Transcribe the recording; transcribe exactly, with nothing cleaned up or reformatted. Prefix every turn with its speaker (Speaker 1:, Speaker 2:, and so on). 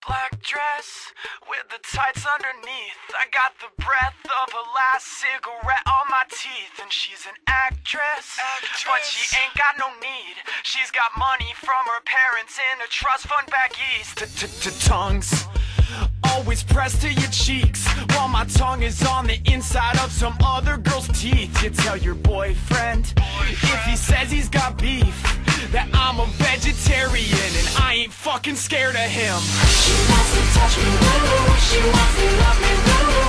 Speaker 1: black dress with the tights underneath. I got the breath of a last cigarette on my teeth. And she's an actress, actress, but she ain't got no need. She's got money from her parents in a trust fund back east. Tongues always pressed to your cheeks, while my tongue is on the inside of some other girl's teeth. You tell your boyfriend, if he says he's got beef, that I'm a vegetarian and I ain't fucking scared of him.
Speaker 2: She wants to touch me, woo. She wants to love me, woo.